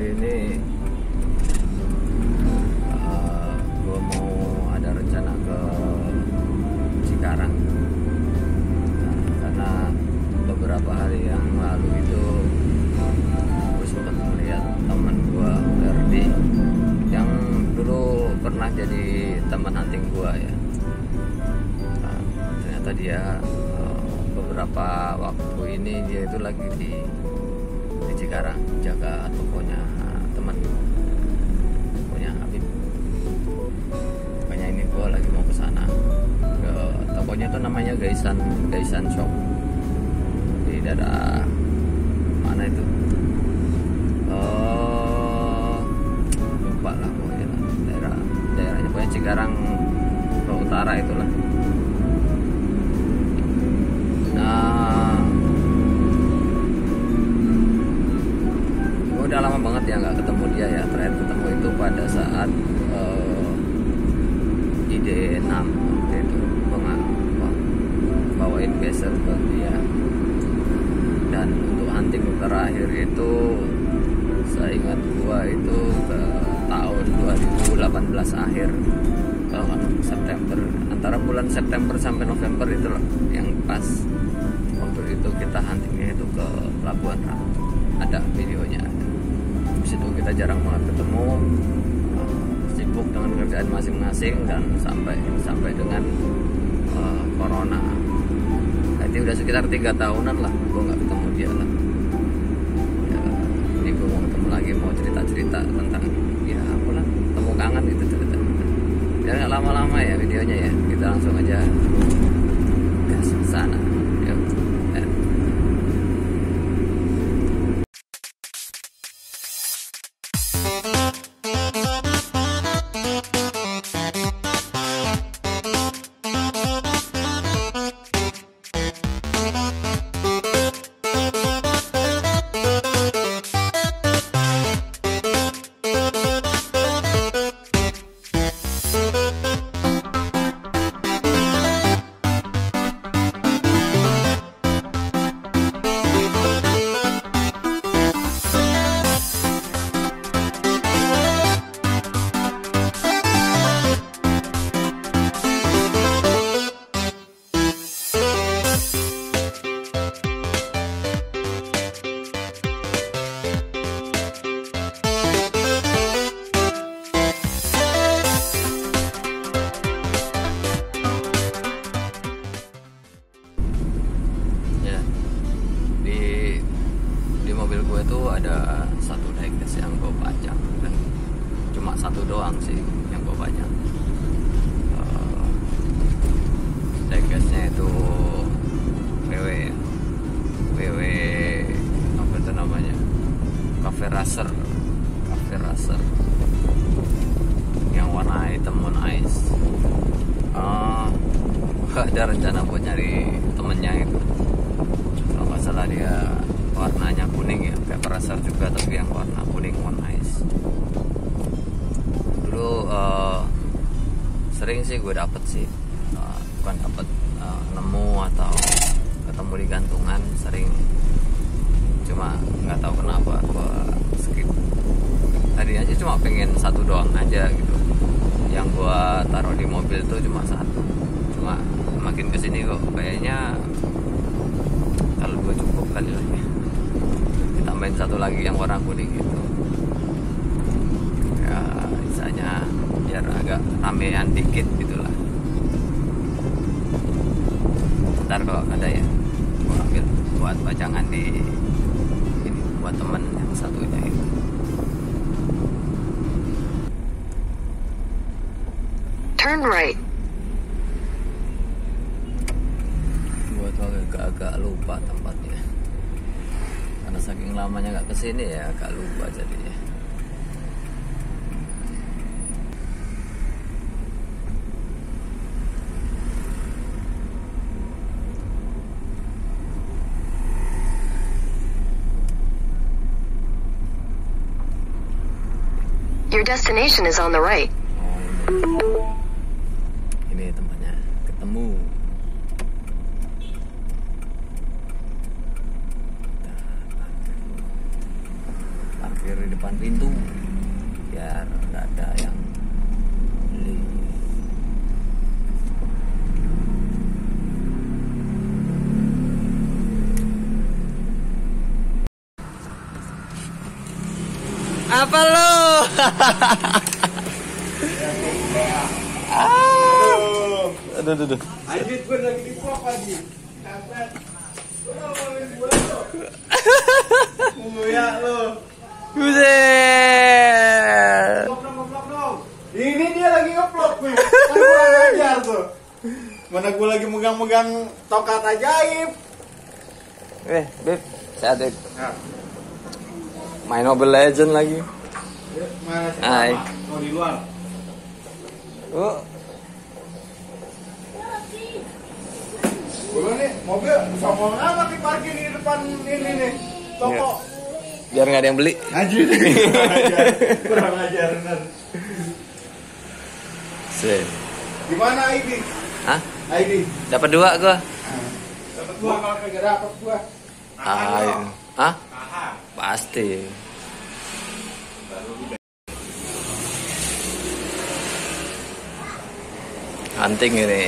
hari ini gue mau ada rencana ke Cikarang. Karena beberapa hari yang lalu itu gue sempat melihat teman gue Ferdi yang dulu pernah jadi teman hunting gue ya. Ternyata dia beberapa waktu ini dia itu lagi di Cikarang jaga tokonya teman, tokonya Habib. Makanya ini gue lagi mau ke sana. Tokonya itu namanya Gaisan Shop di daerah mana itu? Lupa lah pokoknya daerahnya pokoknya Cikarang ke utara itulah. Nah, gue udah lama banget ya nggak ketemu dia ya. Terakhir ketemu itu pada saat ID6 itu gue bawain geser ke dia. Dan untuk hunting terakhir itu saya ingat gue itu ke tahun 2018 akhir, September, antara bulan September sampai November itu loh, yang pas waktu itu kita huntingnya itu ke Pelabuhan Ratu. Ada videonya. Habis itu kita jarang banget ketemu, sibuk dengan kerjaan masing-masing dan sampai dengan corona. Jadi udah sekitar 3 tahunan lah gue nggak ketemu dia lah. Ya, jadi gue mau ketemu lagi, mau cerita-cerita tentang ya apalah, temu kangen gitu cerita. Ya nggak lama-lama ya videonya ya, kita langsung aja ke sana. Yuk. Mobil gue tuh ada satu diecast yang gue pajang, dan cuma satu doang sih yang gue pajang. Diecastnya itu WW apa itu namanya, Cafe Racer yang warna hitam on ice. Ada rencana buat nyari temennya itu, kalau nggak salah dia warnanya kuning ya, kayak Racer juga tapi yang warna kuning on ice. Dulu sering sih gue dapet sih, bukan dapet, nemu atau ketemu di gantungan sering, cuma nggak tahu kenapa gue skip. Tadinya sih cuma pengen satu doang aja gitu, yang gue taruh di mobil tuh cuma satu. Cuma makin kesini kok kayaknya kalau gue cukup kali lah ya, ditambahin satu lagi yang warna kuning gitu ya, misalnya biar agak ramean dikit gitulah. Ntar kalau ada ya gue ambil buat pajangan di ini, buat temen yang satunya itu. Turn right. Gue tuh agak lupa tempatnya, karena saking lamanya nggak kesini ya agak lupa jadinya. Your destination is on the right. Ini tempatnya, ketemu. parkir di depan pintu biar nggak ada yang beli. Apa lo? Aduh. Anjir, gue lagi di vlog lagi. Capek. Ya lo. Buset. Vlog dong. Ini dia lagi nge-vlog nih. Kan kurang ajar tuh. Mana gue lagi megang-megang tongkat ajaib. Beb, sehat Beb. Nah, Main Mobile Legend lagi. mana sih? Hai. Oh, di luar. Oh, Gue nih mobil songong amat diparkir di depan ini nih. Toko. biar nggak ada yang beli. Anjir. Kurang ajar bener. Sip. Gimana ID? Hah? ID. Dapat 2 gua. Dapat gua kalau kagak dapat gua. Hah? Pasti. Hunting ini.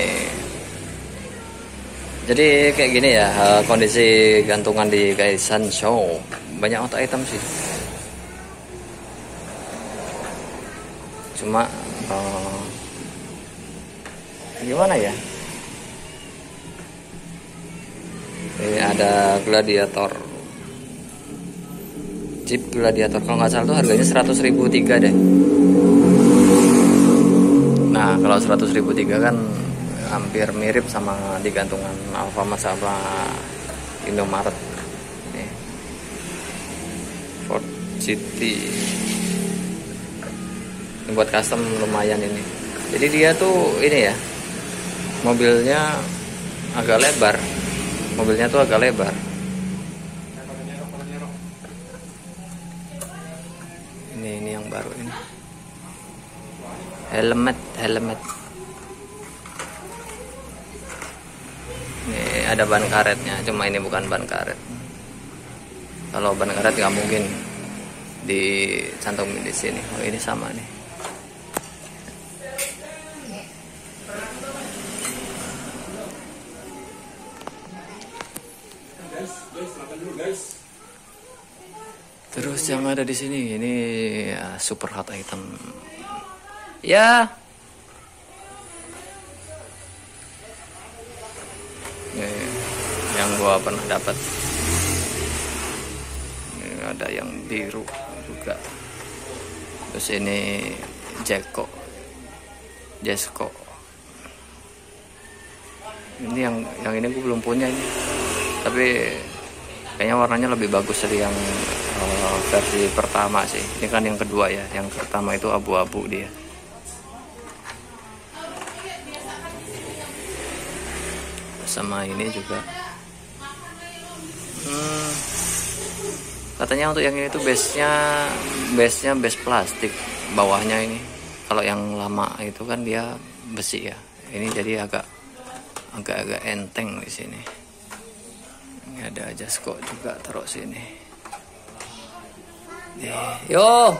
Jadi kayak gini ya, kondisi gantungan di Kaisan Show. Banyak auto item sih. Cuma gimana ya? Ini ada gladiator. Jeep gladiator kalau nggak salah tuh harganya 100.003 deh. Nah, kalau 100.003 kan hampir mirip sama di gantungan Alfamart sama Indomaret. Nih. Ford GT. Ini buat custom lumayan ini. Jadi dia tuh ini ya. Mobilnya agak lebar. Mobilnya tuh agak lebar. Ini yang baru ini. Helmet. Ini ada ban karetnya, cuma ini bukan ban karet. Kalau ban karet nggak mungkin dicantumin di sini. Oh, ini sama nih. Terus yang ada di sini ini ya, super hot item. Ya. Ini yang gua pernah dapat. Ini ada yang biru juga. Terus ini Jesko. Ini yang ini gua belum punya ini. Tapi kayaknya warnanya lebih bagus dari yang versi pertama sih. Ini kan yang kedua ya. Yang pertama itu abu-abu dia. Sama ini juga. Katanya untuk yang ini tuh base-nya base plastik bawahnya ini. Kalau yang lama itu kan dia besi ya. Ini jadi agak enteng di sini. Ini ada Jesko juga taruh sini. Yo.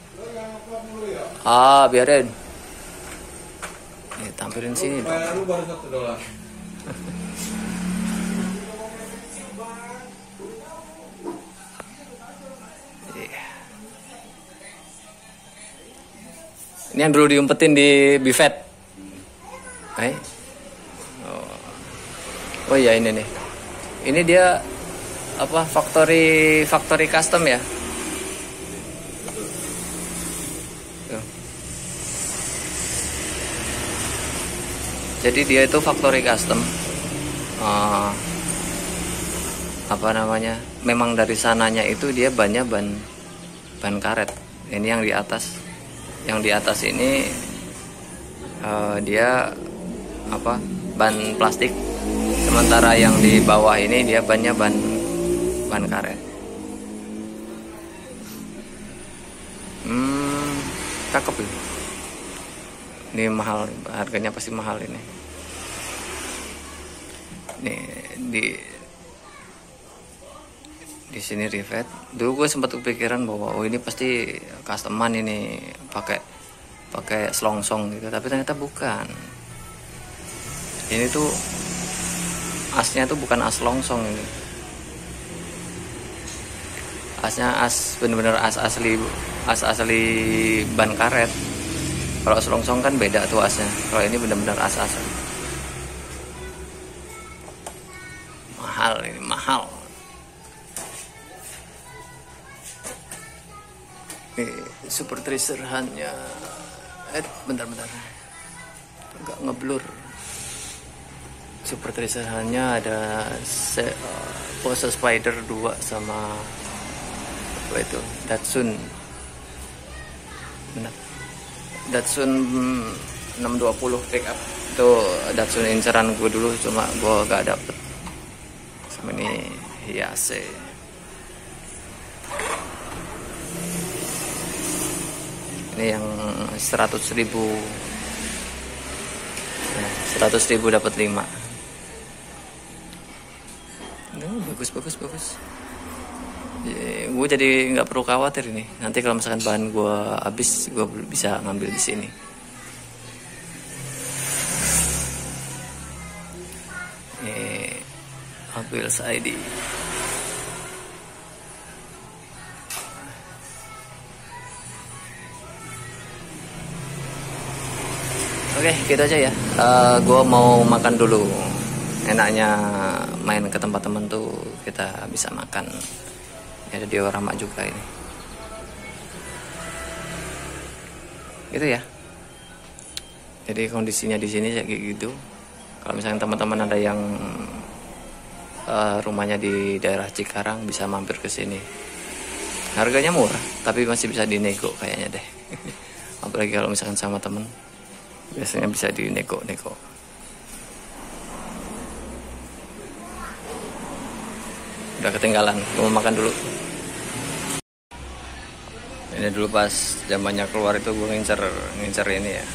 Biarin. Nih, tampilin sini dong. Baru $1. Ini yang dulu diumpetin di Bivet. Oh iya ini nih. Ini dia apa factory custom ya. Tuh. Jadi dia itu factory custom. Apa namanya? Memang dari sananya itu dia bannya ban karet. Ini yang di atas. Yang di atas ini dia apa? Ban plastik. Sementara yang di bawah ini dia bannya ban karet. Cakep ini. Ini mahal, harganya pasti mahal ini. Nih di sini rivet. Dulu gue sempat kepikiran bahwa oh ini pasti customan ini pakai selongsong gitu, tapi ternyata bukan. Ini tuh asnya tuh bukan as longsong ini. Asnya as bener-bener as asli ban karet. Kalau selongsong kan beda tuh asnya. Kalau ini bener-bener as asli. Mahal ini, mahal. Ini Super Tracer hanya bentar enggak ngeblur. Super Tracer hanya ada Pose Spider 2 sama apa itu Datsun, benar, Datsun 620 pickup. Itu Datsun inceran gue dulu, cuma gue gak dapet. Sama ini Hiace. Ini yang 100.000, 100.000 dapat 5. Bagus. Gue jadi nggak perlu khawatir ini. Nanti kalau misalkan bahan gue habis, gue bisa ngambil di sini. Ini Hot Wheels ID. Oke, gitu aja ya. Gue mau makan dulu. Enaknya main ke tempat temen tuh kita bisa makan. Ada diorama juga ini. Gitu ya. Jadi kondisinya di sini kayak gitu. Kalau misalnya teman-teman ada yang rumahnya di daerah Cikarang, bisa mampir ke sini. Harganya murah, tapi masih bisa dinego kayaknya deh. Apalagi kalau misalkan sama temen, biasanya bisa dinego-nego. Udah ketinggalan, gue mau makan dulu. Ini dulu pas zamannya keluar itu gue ngincer ini ya,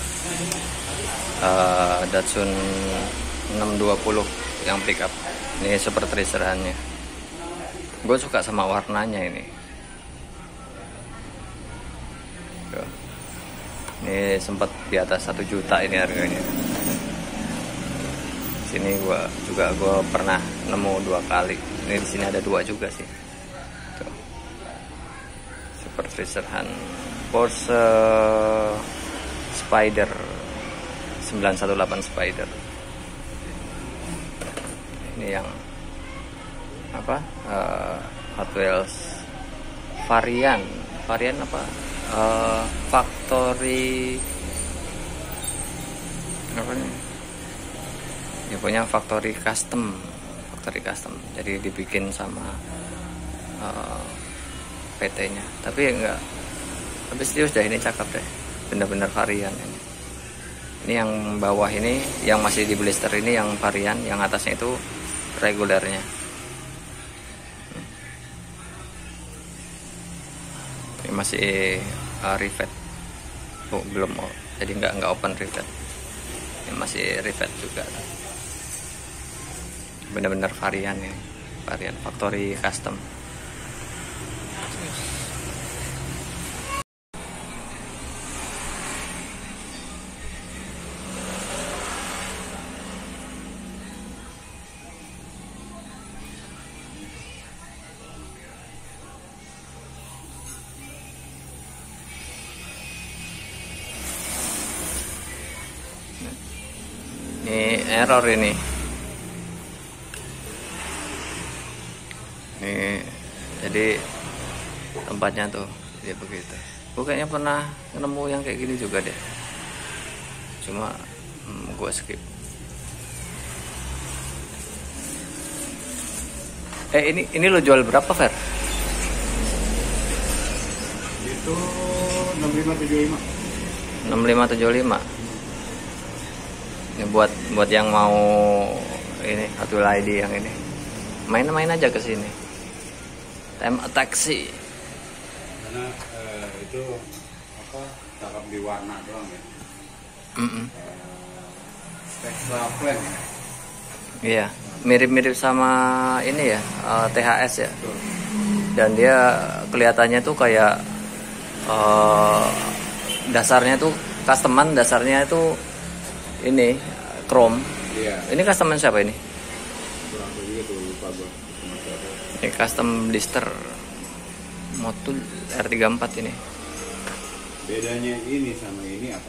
Datsun 620 yang pickup. Ini Super Tracer-annya. Gue suka sama warnanya ini. Tuh. Ini sempat di atas 1 juta ini harganya. Sini gue pernah nemu 2 kali. Ini di sini ada 2 juga sih. Tuh. Super Tracer Porsche Spider 918 Spider. Ini yang apa? Hot Wheels varian apa? Factory apa nih? Ya punya factory custom. Jadi dibikin sama PT-nya. Tapi enggak. Tapi serius deh, ini cakep deh. Bener-bener varian ini. Ini yang bawah ini, yang masih di blister ini yang varian, yang atasnya itu regulernya. Ini masih rivet. Oh, belum. Jadi enggak open rivet. Ini masih rivet juga. Bener-bener varian ini, varian factory custom. Ini error ini. Jadi tempatnya tuh jadi begitu. Gue kayaknya pernah nemu yang kayak gini juga deh, cuma gue skip. Ini lo jual berapa, Fer? Itu 6575. 6575. Ini buat yang mau ini Hot Wheels ID yang ini. Main aja ke sini. Time taxi. Karena itu apa? Cakep di warna doang ya. Extra plan ya. Iya, mirip-mirip sama ini ya, THS ya. Dan dia kelihatannya tuh kayak dasarnya tuh customan, dasarnya itu ini chrome. Iya. Ini customan siapa ini? Kurang tahu juga tuh, lupa gua. Ini custom blister Motul R34 ini. Bedanya ini sama ini apa?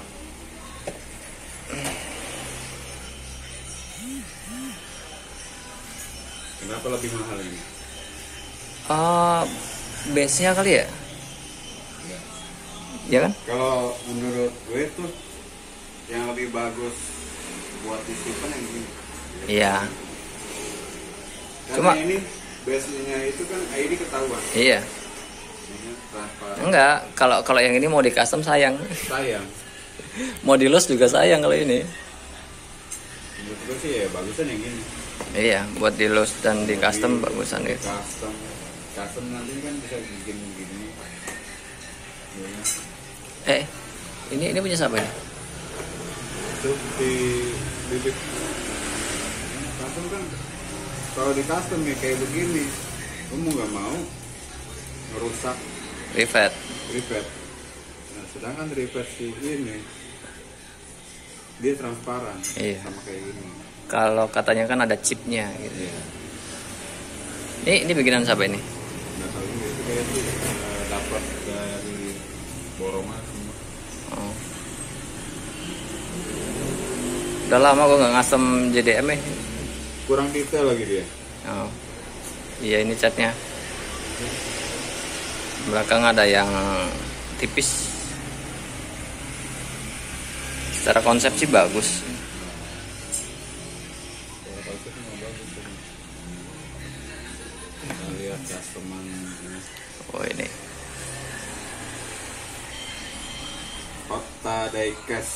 Kenapa lebih mahal ini? Base-nya kali ya? Ya kan? Kalau menurut gue tuh yang lebih bagus buat disimpan yang ini. Iya. Karena Cuma- ini base-nya itu kan ID ketahuan. Iya. Ini transparan. Enggak, kalau yang ini mau di custom sayang. Sayang. Mau di loss juga sayang kalau ini. Menurut gue sih ya bagusan yang ini. Iya, buat di loss dan di custom bagusan itu. Custom nanti kan bisa bikin begini. Eh, ini punya siapa ini? Itu di bibit. Custom kan kalau di custom ya kayak begini, kamu nggak mau merusak Rivet. rivet. Nah, sedangkan rivet si ini dia transparan, Iya. sama kayak gini. Kalau katanya kan ada chipnya gitu. Iya. Ini bikinan siapa ini? Nggak tahu juga itu kayak itu dapat dari borongan semua. Oh. Udah lama gue nggak ngasem JDM ya. Kurang detail lagi dia. Oh. Iya, ini catnya. Belakang ada yang tipis. Secara konsep sih bagus. Kalau konsepnya nggak bagus tuh. Kita lihat customer ini. Oh, ini. Kota Diecast.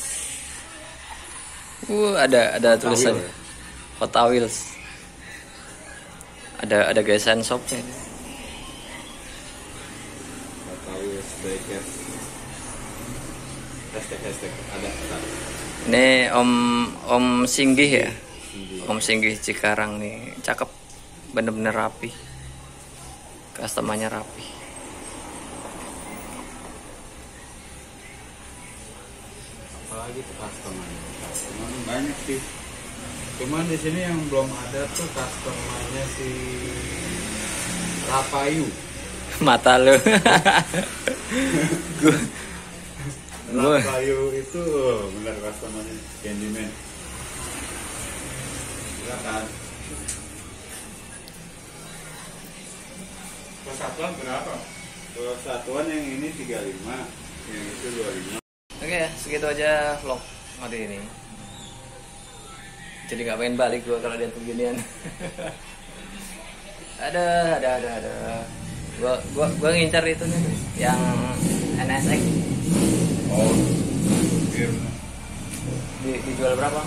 Ada tulisan Wheel ya? Hot Wheels. Ada gasan shopnya. Kota Wheels Diecast. Hashtag ada. Ini Om Singgih ya. Singgih. Om Singgih Cikarang nih, cakep, bener-bener rapi, customernya rapi. Apalagi tuh customer banyak sih. Cuman di sini yang belum ada tuh customernya si Rapayu. Mata lu. Gua Rapayu itu benar customernya Candyman. Silakan. Persatuan berapa? Kalau satuan yang ini 35, yang itu 25. Oke, segitu aja vlog hari ini. Jadi nggak pengen balik gua kalau lihat beginian. ada. Gua ngincar itu nih, yang NSX. Oh, iya. Dijual berapa?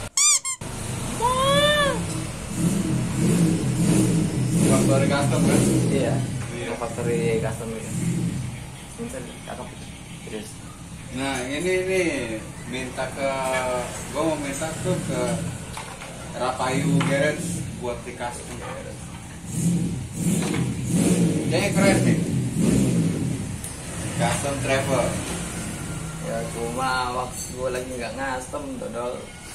Factory custom kan? Iya. Iya. Factory custom itu. Ngincar, cakep. Terus. Nah ini nih minta gue mau minta tuh ke Rapayu Garage buat di custom garage. Kayaknya keren nih. Custom travel. Ya cuma waktu gue lagi nggak ngastem dodol.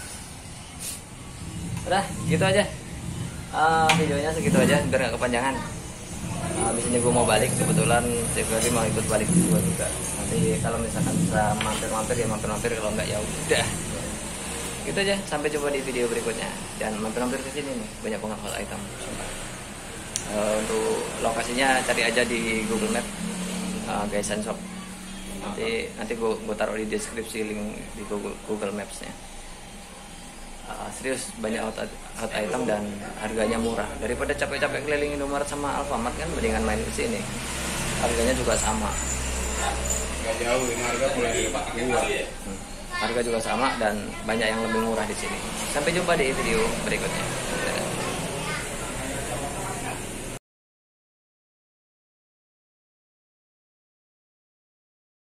Udah gitu aja. Videonya segitu aja biar nggak kepanjangan. Habis ini gue mau balik, kebetulan Februari mau ikut balik gue juga. Nanti kalau misalkan bisa mampir-mampir ya mampir-mampir, kalau nggak ya udah. Gitu aja, sampai jumpa di video berikutnya. Dan mampir-mampir ke sini nih, banyak banget hot item. Sumpah. Untuk lokasinya cari aja di Google Map, guys and shop. Nanti gue taruh di deskripsi link di Google Maps-nya. Serius banyak hot item dan harganya murah. Daripada capek-capek keliling Indomaret sama Alfamart kan mendingan main ke sini. Harganya juga sama. Gak jauh ini harga mulai dari 42. Harga juga sama dan banyak yang lebih murah di sini. Sampai jumpa di video berikutnya.